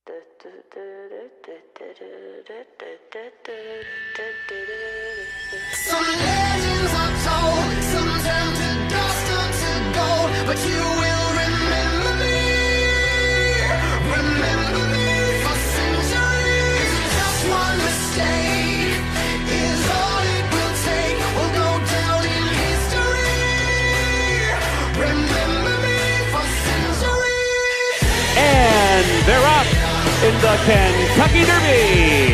Some legends are told, some turn to dust or to gold, but you will remember me for centuries. Just one mistake is all it will take. We'll go down in history. Remember me for centuries. And they're up in the Kentucky Derby.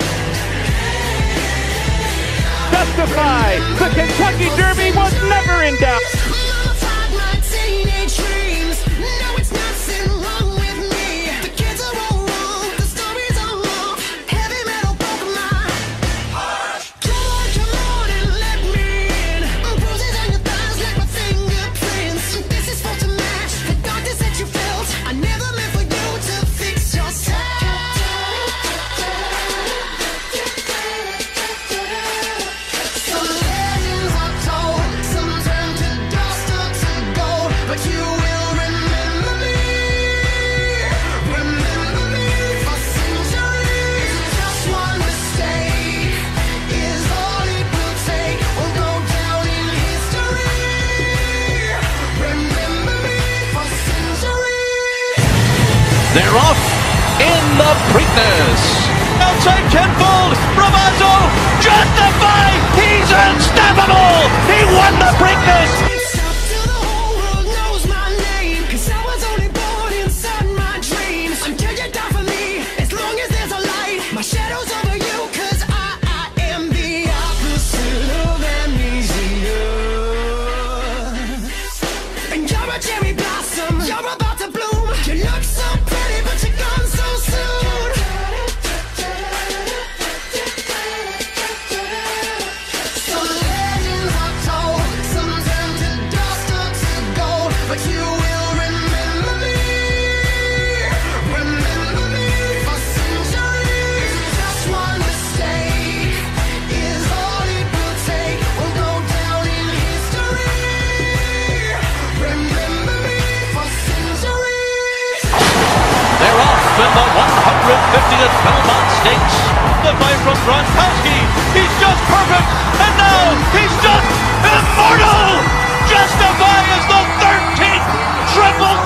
Justify, the Kentucky Derby was never in doubt. Mama tied my teenage dreams. No, it's nothing wrong with me. The kids are all wrong, the stories are wrong. Heavy metal broke my heart. Come on and let me in. Bruises on your thighs like my fingerprints. This is supposed to match the darkness that you felt. I never meant for you to fix yourself. Some legends are told, some turn to dust or to gold, but you will remember me for centuries. Just one mistake is all it will take. We'll go down in history. Remember me for centuries. They're off in the Preakness. Outside tenfold, Bravazzo, Justify, he's unstoppable. He won the Preakness. Stop till the whole world knows my name, 'cause I was only born inside my dreams. Until you die for me, as long as there's a light, my shadow's over you, 'cause I am the opposite of amnesia. And you're a cherry blossom, you're about to bloom. You look so pretty, but you're gone so soon. Some legends are told, some turn to dust or to gold, but you will remember me for centuries. Just one mistake is all it will take. We'll go down in history. Remember me for centuries. They're off in the 150th Belmont Stakes. The fight from Gronkowski. He's just perfect, and now he's just immortal. Justify is the 13th Triple